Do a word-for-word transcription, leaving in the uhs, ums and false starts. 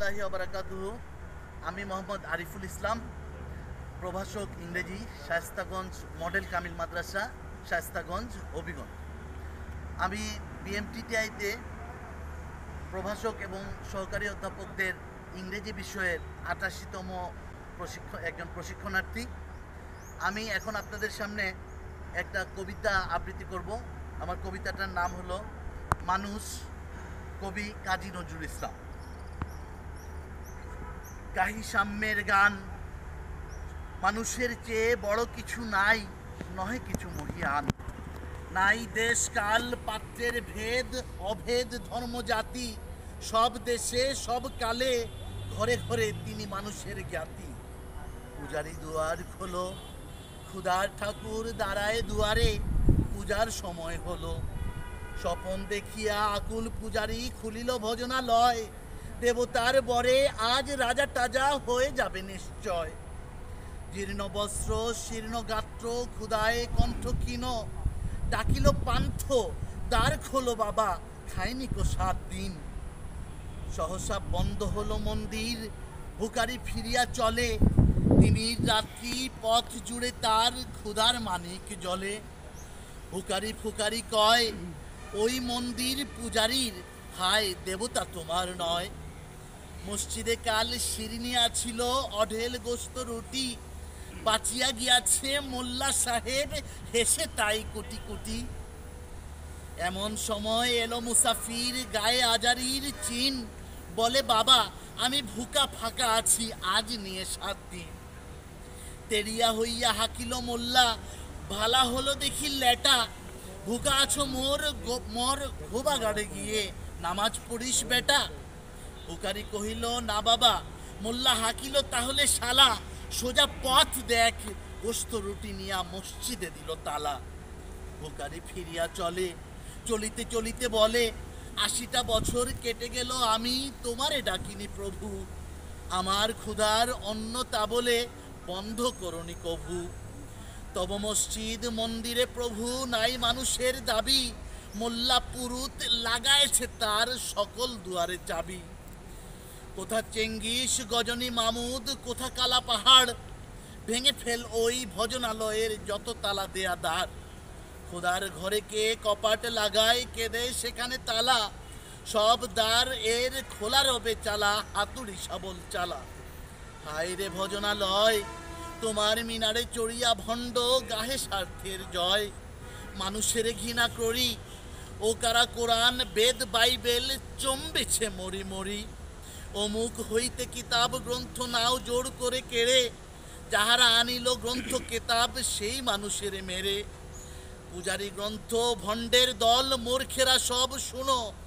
রহমতুল্লাহি ওয়া বারাকাতুহু। আমি মোহাম্মদ আরিফুল ইসলাম, প্রভাষক ইংরেজি, শায়েস্তাগঞ্জ মডেল কামিল মাদ্রাসা, শায়েস্তাগঞ্জ, হবিগঞ্জ। আমি বিএমটিটিআইতে প্রভাষক এবং সহকারী অধ্যাপকদের ইংরেজি বিষয়ের আটাশিতম প্রশিক্ষণ একজন প্রশিক্ষণার্থী। আমি এখন আপনাদের সামনে একটা কবিতা আবৃত্তি করব। আমার কবিতাটার নাম হলো মানুষ, কবি কাজী নজরুল ইসলাম। গাহি সাম্যের গান, মানুষের চেয়ে বড় কিছু নাই, নহে কিছু মহিয়ান। নাই দেশ কাল পাত্রের ভেদ, অভেদ ধর্ম জাতি, সব দেশে সব কালে ঘরে ঘরে তিনি মানুষের জ্ঞাতি। পূজারি দুয়ার খোলো, ক্ষুধার ঠাকুর দাঁড়ায় দুয়ারে, পূজার সময় হলো। স্বপন দেখিয়া আকুল পূজারি খুলিল ভজনালয়, দেবতার বরে আজ রাজা টাজা হয়ে যাবে নিশ্চয়। জীর্ণ বস্ত্র শীর্ণ গাত্র ক্ষুধায় কণ্ঠ ক্ষীণ, ডাকিল পান্থ দ্বার খোলো বাবা, খায়নি কো সাত দিন। সহসা বন্ধ হলো মন্দির, ভিখারি ফিরিয়া চলে, তিনি রাত্রি পথ জুড়ে তার ক্ষুধার মানিক জলে। ভিখারি ফুকারি কয়, ওই মন্দির পূজারীর, হায় দেবতা তোমার নয়। মসজিদে কাল শিরিনি আছিল, অঢেল গোস্ত রুটি, বাঁচিয়া গিয়াছে মোল্লা সাহেব, হেসে তাই কোটি কোটি। এমন সময় এলো মুসাফির, গায়ে আজারির চিন, বলে বাবা আমি ভুকা ফাঁকা আছি, আজ নিয়ে সাত দিন। তেরিয়া হইয়া হাকিল মোল্লা, ভালা হলো দেখি লেটা, ভুকা আছো মোর মোর ঘোবাগাড়ে গিয়ে নামাজ পড়িস বেটা। ভিখারি কহিল না বাবা, মোল্লা হাকিল তাহলে শালা, সোজা পথ দেখ, গোস্ত রুটি নিয়া মসজিদে দিল তালা। ভিখারি ফিরিয়া চলে, চলিতে চলিতে বলে, আশিটা বছর কেটে গেল আমি তোমারে ডাকিনি প্রভু, আমার ক্ষুধার অন্ন তা বলে বন্ধ করনি কভু। তব মসজিদ মন্দিরে প্রভু নাই মানুষের দাবি, মোল্লা পুরুত লাগাইছে তার সকল দুয়ারে চাবি। কোথা চেঙ্গিস গজনী মামুদ, কোথা কালা পাহাড়, ভেঙে ফেল ওই ভজনালয়ের যত তালা দেয়া দ্বার। খোদার ঘরে কে কপাট লাগায়, কে দেয় সেখানে তালা, সব দ্বার এর খোলা রবে চালা, হাতুড়ি শাবল চালা। হায় রে ভজনালয়, তোমার মিনারে চড়িয়া ভণ্ড গাহে স্বার্থের জয়। মানুষের ঘৃণা করি, ও কারা কোরআন বেদ বাইবেল চম্বেছে মরি মরি। অমুক হইতে কিতাব গ্রন্থ নাও জোর করে কেড়ে, যাহারা আনিল গ্রন্থ কেতাব সেই মানুষের মেরে। পূজারি গ্রন্থ ভণ্ডের দল, মূর্খেরা সব শুনো,